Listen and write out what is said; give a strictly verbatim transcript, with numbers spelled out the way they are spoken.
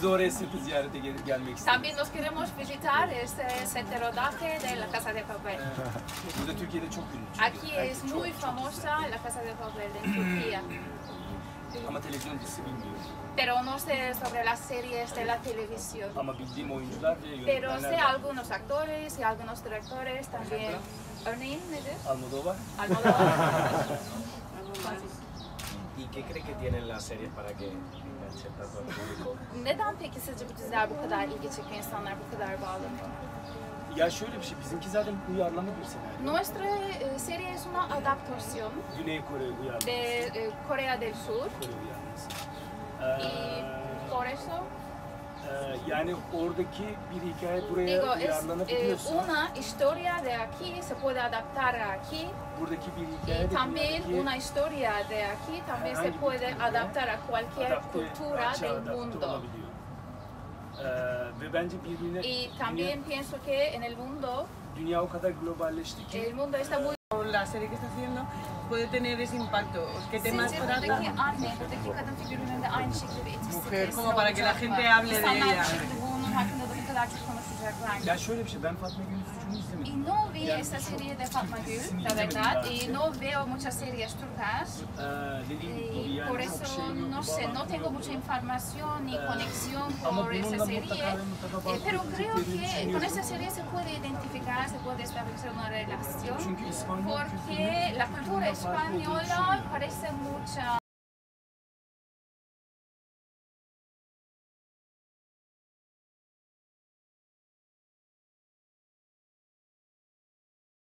oraya seti ziyarete gel gelmek istedik. También nos queremos visitar este set de rodaje de La Casa de Papel. Burada Türkiye'de çok ünlü. Aquí es muy famosa La Casa de Papel en Turquía. Ama televizyon dizisi bilmiyorum. Pero no sé sobre las series de la televisión. Ama bildiğim oyuncular ve Pero yönetmenler sé var. algunos actores y algunos directores también. Örneğin nedir? Almodóvar. Almodóvar. ¿Y qué cree que tienen las series para que enganchen tanto al público? Neden peki sizce bu diziler bu kadar ilgi çekiyor, insanlar bu kadar bağlanıyor? Ya şöyle bir şey, bizimki zaten uyarlama bir senaryo. Nuestra eh, serie es una adaptación Güney Kore uyarlaması. de eh, Corea del Sur. Kore uyarlaması. Y Ee, por eso e, yani oradaki bir hikaye buraya digo, es eh, uyarlanabiliyorsa, una historia de aquí, se puede adaptar aquí. buradaki bir hikaye Y de también dünyadaki una historia de aquí también se herhangi bir puede kültüre adaptar a cualquier adapte, cultura açığa del adapte mundo. olabiliyor. Ee, ve bence birbirine Y también dünya, pienso que en el mundo, dünya o kadar globalleşti ki el mundo está muy... La serie que está haciendo puede tener ese impacto. ¿Qué temas Sizce trata? buradaki anne, buradaki kadın figürünün de aynı şekilde etkisi Mujer, kesin como para que la olacak gente mı? hable de İnsanlar ella. şimdi bunun hakkında da bu kadar çok konuşacaklar. ya şöyle bir şey, ben Fatma Gül'ün suçunu Y izlemedim. no vi esa serie de Fatma Gül, la verdad, y no veo muchas series turcas. Ee, dediğim gibi Y yani por çok eso şeyim yok, no sé, no bağlantım tengo yok. mucha información ni conexión ama por esa bununla serie, mutlaka ve mutlaka eh, bağlı pero creo olabileceklerini que con düşünüyorum. esa serie se puede identificar, se puede establecer una relación, Çünkü İspanyol porque kültürünün la cultura kültüründen farklı olduğunu española düşünüyorum. parece mucha